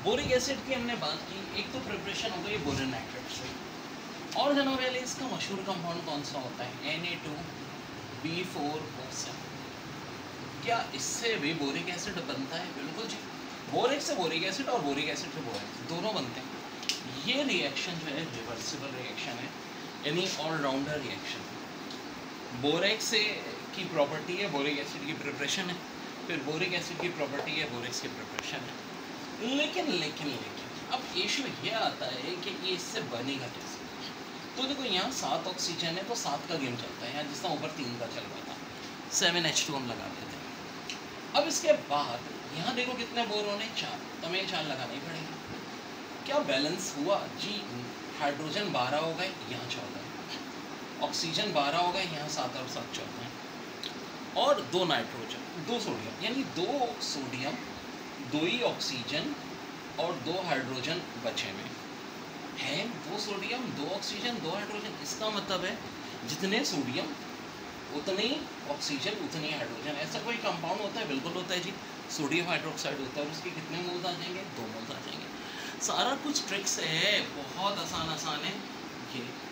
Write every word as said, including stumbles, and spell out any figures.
Boric acid की हमने बात की, एक तो प्रिपरेशन हो गई बोरिक नाइट्रेट से। और जनों वाले इसका मशहूर कंपाउंड कौन सा होता है? N A two B four O seven. क्या इससे भी बोरिक एसिड बनता है? बिल्कुल जी, बोरिक से बोरिक एसिड और बोरिक एसिड से बोरिक दोनों बनते हैं। ये रिएक्शन जो है रिवर्सिबल रिएक्शन है, यानी ऑलराउंडर रिएक्शन। बोरेक्स से की प्रॉपर्टी है बोरिक एसिड की प्रिपरेशन है, फिर बोरिक एसिड की प्रॉपर्टी है बोरेक्स की प्रिपरेशन है। लेकिन लेकिन लेकिन अब इशू ये आता है कि ये इससे बनेगा कैसे? तो देखो यहाँ सात ऑक्सीजन है तो सात का गेम चलता है, यहाँ जिसका ऊपर तीन का चल रहा था, सेवन एच टू हम लगा देते हैं। अब इसके बाद यहाँ देखो कितने बोरोन है? चार, तो हमें चार लगाने ही पड़ेंगे। क्या बैलेंस हुआ जी? हाइड्रोजन बारह हो गए, यहाँ चौदह, ऑक्सीजन बारह हो गए, यहाँ सात और सात चौदह, और दो नाइट्रोजन, दो सोडियम, यानी दो सोडियम, दो ही ऑक्सीजन और दो हाइड्रोजन बचे में है। दो सोडियम, दो ऑक्सीजन, दो हाइड्रोजन। इसका मतलब है जितने सोडियम उतनी ऑक्सीजन उतनी हाइड्रोजन। ऐसा कोई कंपाउंड होता है? बिल्कुल होता है जी, सोडियम हाइड्रोक्साइड होता है, और उसके कितने मोल्स आ जाएंगे? दो मोल्स आ जाएंगे। सारा कुछ ट्रिक्स है, बहुत आसान आसान है ये।